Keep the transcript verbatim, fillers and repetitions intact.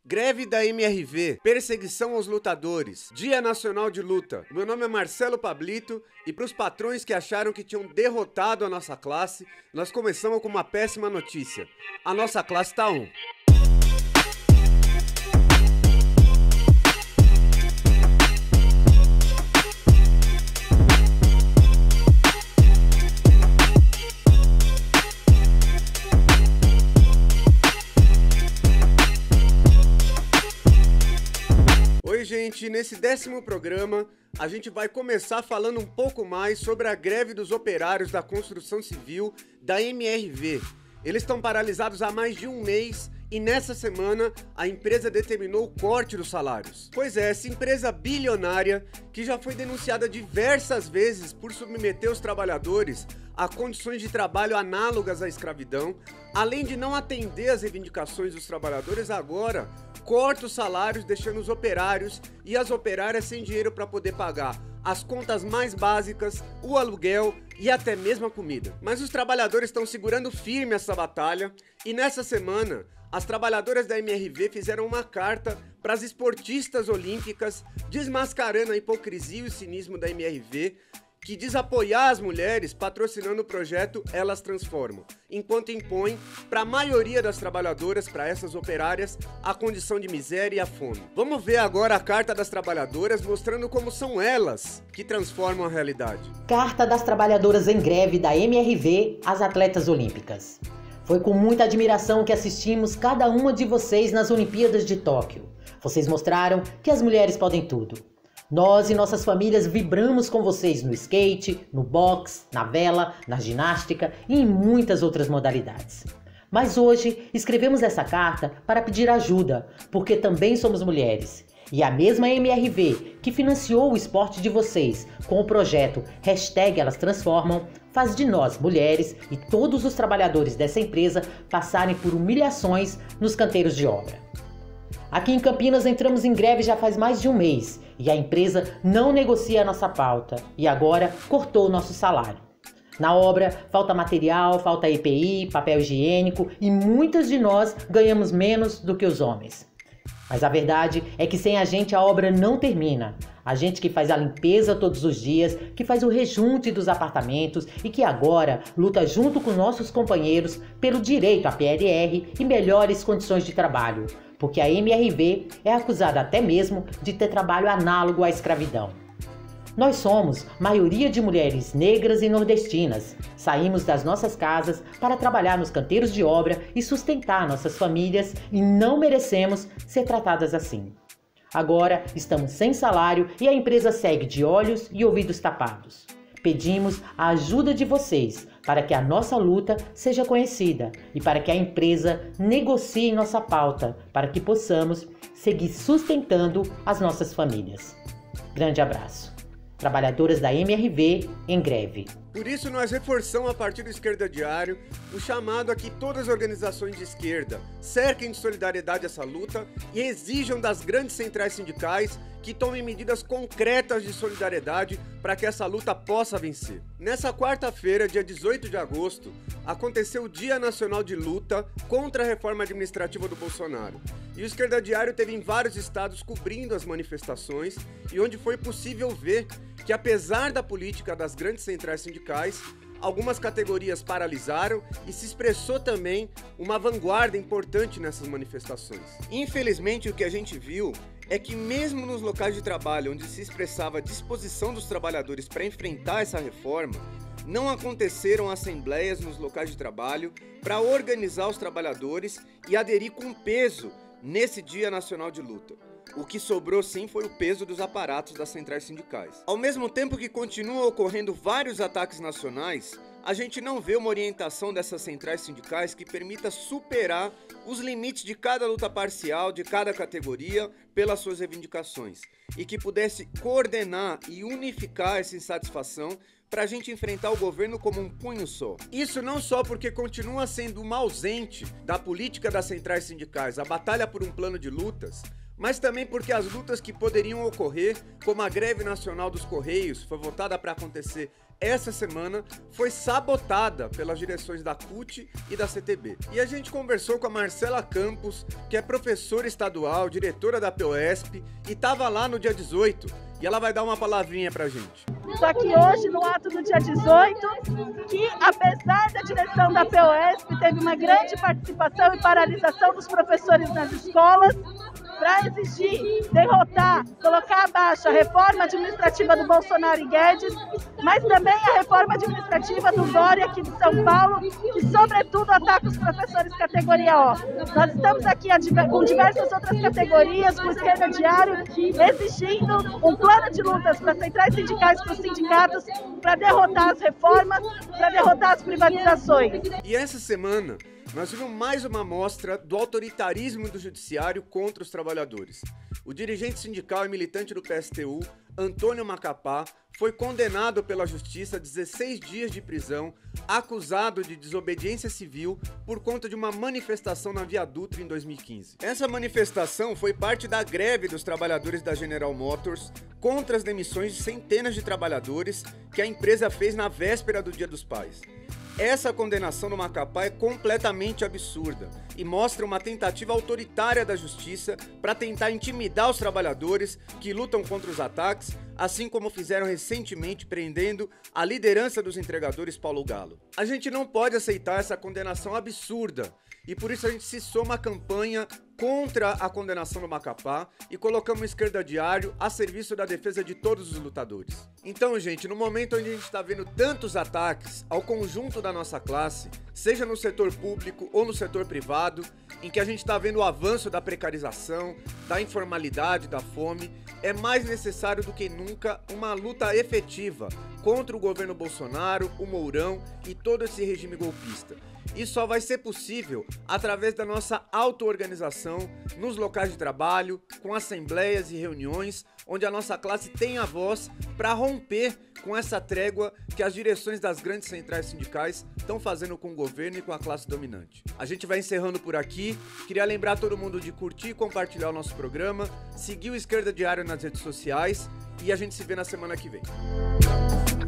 Greve da M R V, perseguição aos lutadores, Dia Nacional de Luta. Meu nome é Marcelo Pablito e para os patrões que acharam que tinham derrotado a nossa classe, nós começamos com uma péssima notícia. A nossa classe tá on. Oi gente, nesse décimo programa a gente vai começar falando um pouco mais sobre a greve dos operários da construção civil da M R V. Eles estão paralisados há mais de um mês e nessa semana a empresa determinou o corte dos salários. Pois é, essa empresa bilionária que já foi denunciada diversas vezes por submeter os trabalhadores a condições de trabalho análogas à escravidão, além de não atender às reivindicações dos trabalhadores, agora corta os salários, deixando os operários e as operárias sem dinheiro para poder pagar as contas mais básicas, o aluguel e até mesmo a comida. Mas os trabalhadores estão segurando firme essa batalha e nessa semana as trabalhadoras da M R V fizeram uma carta para as esportistas olímpicas, desmascarando a hipocrisia e o cinismo da M R V, que diz apoiar as mulheres patrocinando o projeto Elas Transformam, enquanto impõe para a maioria das trabalhadoras, para essas operárias, a condição de miséria e a fome. Vamos ver agora a Carta das Trabalhadoras mostrando como são elas que transformam a realidade. Carta das Trabalhadoras em Greve da M R V às atletas olímpicas. Foi com muita admiração que assistimos cada uma de vocês nas Olimpíadas de Tóquio. Vocês mostraram que as mulheres podem tudo. Nós e nossas famílias vibramos com vocês no skate, no boxe, na vela, na ginástica e em muitas outras modalidades. Mas hoje escrevemos essa carta para pedir ajuda, porque também somos mulheres. E a mesma M R V que financiou o esporte de vocês com o projeto Hashtag Elas Transformam, faz de nós, mulheres e todos os trabalhadores dessa empresa passarem por humilhações nos canteiros de obra. Aqui em Campinas entramos em greve já faz mais de um mês e a empresa não negocia a nossa pauta e agora cortou o nosso salário. Na obra falta material, falta E P I, papel higiênico e muitas de nós ganhamos menos do que os homens. Mas a verdade é que sem a gente a obra não termina. A gente que faz a limpeza todos os dias, que faz o rejunte dos apartamentos e que agora luta junto com nossos companheiros pelo direito à P L R e melhores condições de trabalho. Porque a M R V é acusada até mesmo de ter trabalho análogo à escravidão. Nós somos maioria de mulheres negras e nordestinas. Saímos das nossas casas para trabalhar nos canteiros de obra e sustentar nossas famílias e não merecemos ser tratadas assim. Agora estamos sem salário e a empresa segue de olhos e ouvidos tapados. Pedimos a ajuda de vocês para que a nossa luta seja conhecida e para que a empresa negocie nossa pauta, para que possamos seguir sustentando as nossas famílias. Grande abraço. Trabalhadoras da M R V em greve. Por isso nós reforçamos a partir do Esquerda Diário o chamado a que todas as organizações de esquerda cerquem de solidariedade essa luta e exijam das grandes centrais sindicais que tomem medidas concretas de solidariedade para que essa luta possa vencer. Nessa quarta-feira, dia dezoito de agosto, aconteceu o Dia Nacional de Luta contra a reforma administrativa do Bolsonaro. E o Esquerda Diário teve em vários estados cobrindo as manifestações e onde foi possível ver que, apesar da política das grandes centrais sindicais, algumas categorias paralisaram e se expressou também uma vanguarda importante nessas manifestações. Infelizmente, o que a gente viu é que mesmo nos locais de trabalho onde se expressava a disposição dos trabalhadores para enfrentar essa reforma, não aconteceram assembleias nos locais de trabalho para organizar os trabalhadores e aderir com peso nesse Dia Nacional de Luta. O que sobrou sim foi o peso dos aparatos das centrais sindicais. Ao mesmo tempo que continuam ocorrendo vários ataques nacionais, a gente não vê uma orientação dessas centrais sindicais que permita superar os limites de cada luta parcial, de cada categoria, pelas suas reivindicações, e que pudesse coordenar e unificar essa insatisfação para a gente enfrentar o governo como um punho só. Isso não só porque continua sendo uma ausente da política das centrais sindicais, a batalha por um plano de lutas, mas também porque as lutas que poderiam ocorrer, como a greve nacional dos Correios, foi votada para acontecer essa semana foi sabotada pelas direções da C U T e da C T B. E a gente conversou com a Marcela Campos, que é professora estadual, diretora da P O E S P, e estava lá no dia dezoito, e ela vai dar uma palavrinha pra gente. Estou aqui hoje no ato do dia dezoito, que apesar da direção da P O E S P teve uma grande participação e paralisação dos professores nas escolas, para exigir, derrotar, colocar abaixo a reforma administrativa do Bolsonaro e Guedes, mas também a reforma administrativa do Dória aqui de São Paulo, que sobretudo ataca os professores categoria O. Nós estamos aqui com diversas outras categorias, com o Esquerda Diário, exigindo um plano de lutas para as centrais sindicais, para os sindicatos, para derrotar as reformas, para derrotar as privatizações. E essa semana nós vimos mais uma amostra do autoritarismo do judiciário contra os trabalhadores. O dirigente sindical e militante do P S T U, Antônio Macapá, foi condenado pela justiça a dezesseis dias de prisão, acusado de desobediência civil por conta de uma manifestação na Via Dutra em dois mil e quinze. Essa manifestação foi parte da greve dos trabalhadores da General Motors contra as demissões de centenas de trabalhadores que a empresa fez na véspera do Dia dos Pais. Essa condenação do Macapá é completamente absurda e mostra uma tentativa autoritária da justiça para tentar intimidar os trabalhadores que lutam contra os ataques, assim como fizeram recentemente prendendo a liderança dos entregadores Paulo Galo. A gente não pode aceitar essa condenação absurda e por isso a gente se soma à campanha contra a condenação do Macapá e colocamos o Esquerda Diário a serviço da defesa de todos os lutadores. Então, gente, no momento onde a gente está vendo tantos ataques ao conjunto da nossa classe, seja no setor público ou no setor privado, em que a gente está vendo o avanço da precarização, da informalidade, da fome, é mais necessário do que nunca uma luta efetiva contra o governo Bolsonaro, o Mourão e todo esse regime golpista. Isso só vai ser possível através da nossa auto-organização nos locais de trabalho, com assembleias e reuniões, onde a nossa classe tem a voz para romper com essa trégua que as direções das grandes centrais sindicais estão fazendo com o governo e com a classe dominante. A gente vai encerrando por aqui. Queria lembrar todo mundo de curtir e compartilhar o nosso programa, seguir o Esquerda Diário nas redes sociais e a gente se vê na semana que vem.